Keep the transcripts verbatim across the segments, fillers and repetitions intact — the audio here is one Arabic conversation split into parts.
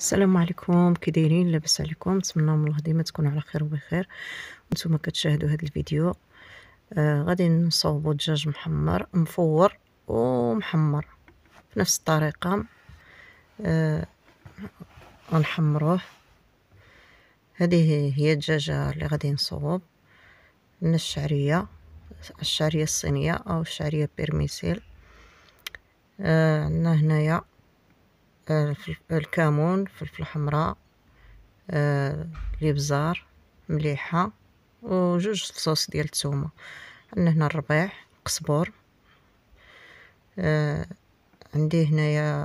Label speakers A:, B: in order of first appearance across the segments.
A: السلام عليكم، كي دايرين؟ لاباس عليكم؟ نتمنى من الله ديما تكونوا على خير وبخير. وانتم كتشاهدوا هذا الفيديو. آه غادي نصوبوا دجاج محمر مفور ومحمر في نفس الطريقه. آه غنحمروه. هذه هي الدجاجه اللي غادي نصوب. عندنا الشعريه الشعريه الصينيه او الشعريه بيرميسيل. آه عندنا هنايا آه الكمون، فلفل حمراء، آه الابزار، مليحه، وجوج فصوص ديال الثومه. عندنا هنا الربيع، قزبور. آه عندي هنايا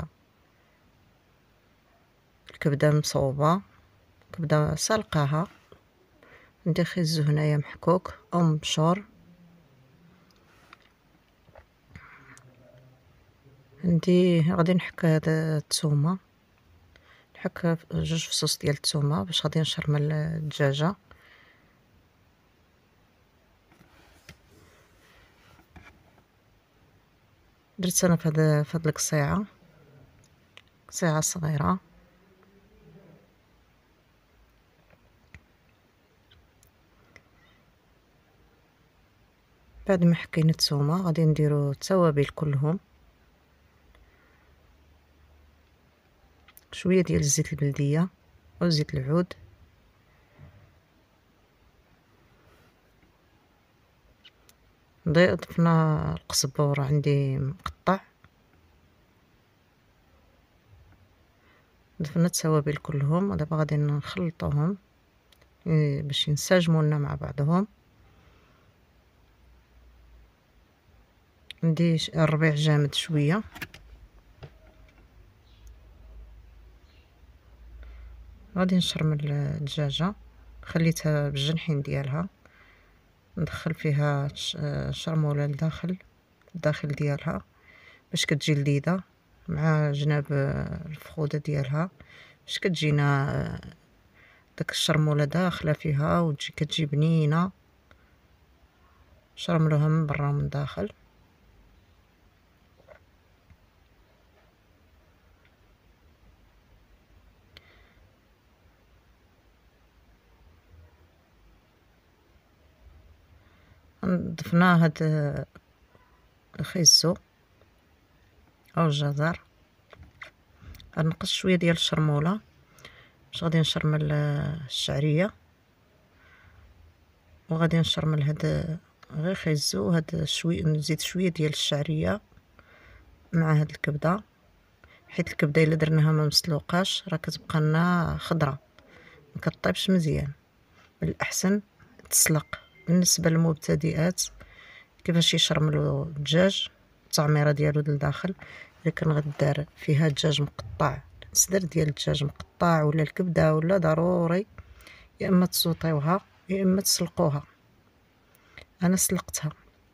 A: الكبده مصوبه، كبده سلقاها. عندي خيزو هنايا محكوك او مبشور. عندي غادي نحك هذا الثومه، نحك جوج فصوص ديال الثومه باش غادي نشرمل الدجاجه. درت انا في هذا في هذه القصيعه، قصيعه صغيره. بعد ما حكينا الثومه غادي نديرو التوابل كلهم. شويه ديال الزيت البلديه او زيت العود، ضفنا القزبور عندي مقطع، ضفنا التوابل كلهم. دابا غادي نخلطوهم باش ينسجموا لنا مع بعضهم. عندي الربيع جامد شويه، غادي نشرمل الدجاجه. خليتها بالجنحين ديالها، ندخل فيها شرموله لداخل الداخل ديالها باش كتجي لذيذه مع جناب الفخوده ديالها، باش كتجينا داك الشرموله داخله فيها وتجي كتجي بنينه. شرملوها من برا ومن داخل. ضفنا هاد الخيزو او الجزر. غنقص شويه ديال الشرموله باش غادي نشرمل الشعريه، وغادي نشرمل هاد غير خيزو هاد شويه، نزيد شويه ديال الشعريه مع هاد الكبده، حيت الكبده الا درناها ما مسلوقاش راه كتبقى لنا خضره ما كطيبش مزيان. من الاحسن تسلق. بالنسبه للمبتدئات كيفاش يشرملوا الدجاج، التعميره ديالو للداخل، الا كان غدار فيها دجاج مقطع، الصدر ديال الدجاج مقطع ولا الكبده، ولا ضروري يا اما تسوطيوها يا اما تسلقوها. انا سلقتها.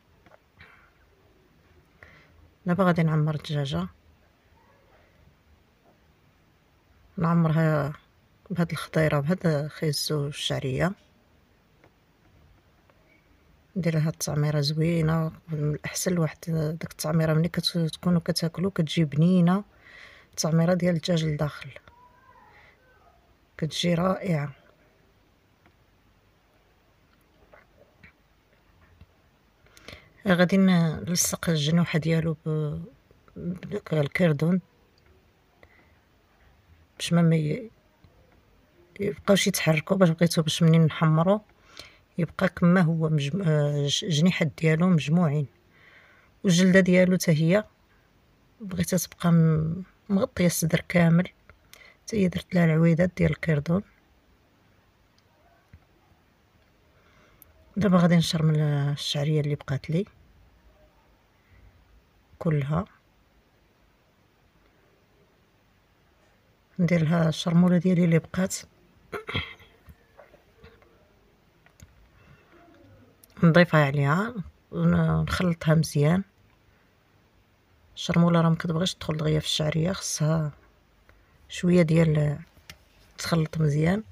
A: دابا غادي نعمر الدجاجه، نعمرها بهاد الخضيره بهاد الخيزو والشعريه. ندير لها التعميره زوينه. من الاحسن لواحد داك التعميره ملي كتكونوا كتاكلوا كتجي بنينه. التعميره ديال الدجاج لداخل كتجي رائعه. غادي نلصق الجنوحه ديالو بداك الكردون باش ما يبقاوش يتحركوا، باش بغيتو باش منين نحمرو يبقى كما هو مجم... جنيحات ديالو مجموعين، والجلده ديالو حتى هي بغيتها تبقى مغطيه الصدر كامل، حتى هي درت لها العويدات ديال الكردون. دابا غادي نشرمل الشعريه اللي بقات لي كلها، ندير لها الشرموله ديالي اللي بقات، نضيفها عليها ونخلطها مزيان. الشرموله راه ما كتبغيش تدخل دغيا في الشعريه، خصها شويه ديال تخلط مزيان.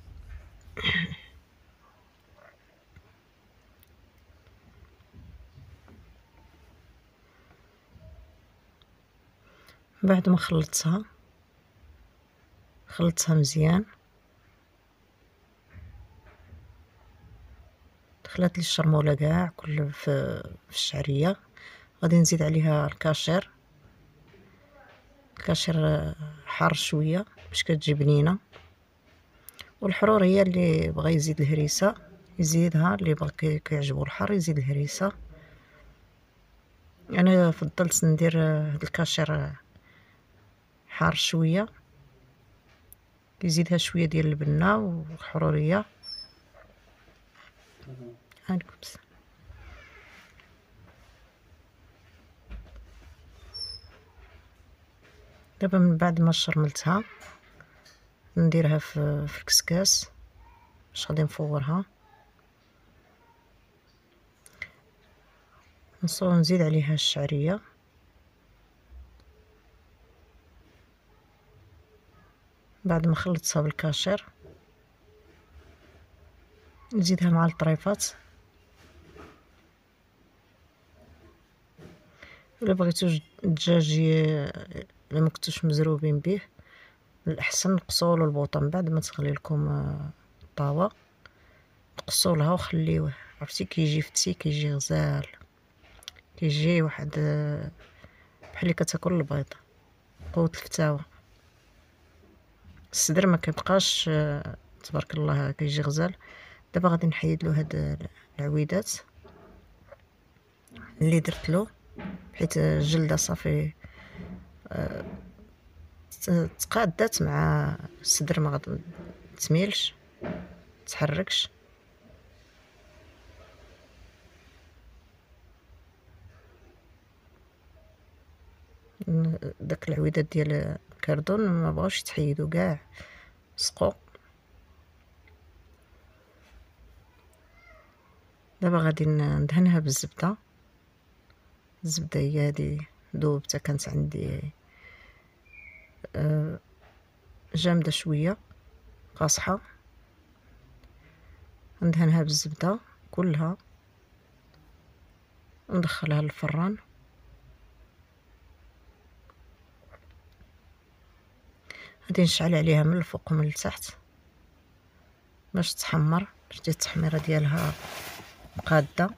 A: بعد ما خلطتها خلطتها مزيان، دخلت لي الشرموله كاع كل في, في الشعريه. غادي نزيد عليها الكاشير، الكاشير حار شويه باش كتجي بنينه، والحرور هي اللي بغى يزيد الهريسه يزيدها، اللي بغى كيعجبو الحار يزيد الهريسه. انا فضلت ندير هاد الكاشير حار شويه، يزيدها شويه ديال البنه والحروريه. هانكم دابا من بعد ما شرملتها نديرها في, في الكسكاس باش غادي نفورها. نصور نزيد عليها الشعريه، بعد ما خلطتها بالكاشير نزيدها مع الطريفات. الا بغيتو الدجاج الا ما كنتوش مزروبين به، الاحسن نقصوا له البوطه بعد ما تغلي لكم الطاوه، تقصوا لها وخليوه. عرفتي كيجي فتي، كيجي غزال، كيجي واحد بحال اللي كتاكل البيض، قوه الفتاوى. الصدر ما كيبقاش تبارك الله كيجي غزال. دابا غادي نحيد له هاد العويدات اللي درت له، حيت الجلده صافي تقادات مع الصدر، ما غادي تميلش تحركش. داك العويدات ديال الكردون ما بغاوش يتحيدوا كاع، سقوا. دابا غادي ندهنها بالزبده. الزبده هي هذه دوبته، كانت عندي أه جامده شويه قاصحه، ندهنها بالزبده كلها وندخلها للفران. غادي نشعل عليها من الفوق ومن التحت باش تحمر، باش دير التحميره ديالها قاده.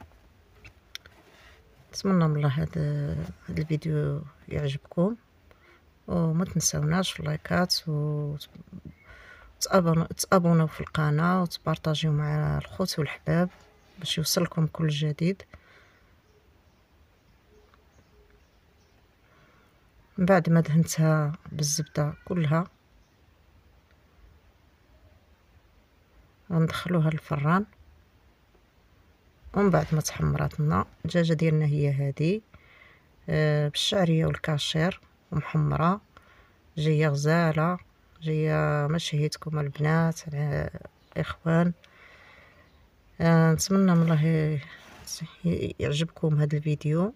A: نتمنى من الله هذا هذا الفيديو يعجبكم، وما تنساوناش في اللايكات و تابوناو في القناه وتبارطاجيو مع الخوت والحباب باش يوصلكم كل جديد. من بعد ما دهنتها بالزبده كلها غندخلوها للفران، ومن بعد ما تحمرات لنا الدجاجه ديالنا هي هذه آه بالشعريه والكاشير ومحمره، جايه غزاله، جايه ما شهيتكم البنات الاخوان. آه نتمنى من الله يعجبكم هذا الفيديو،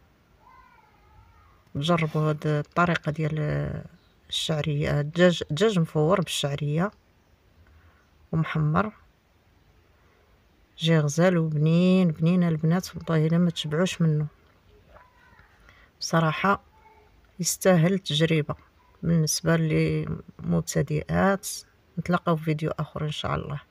A: جربوا هاد الطريقه ديال الشعريه، الدجاج دجاج مفور بالشعريه ومحمر، جي غزال وبنين بنين البنات، والله الا ما تشبعوش منه بصراحه. يستاهل التجربه بالنسبه للمبتدئات. نتلاقاو في فيديو اخر ان شاء الله.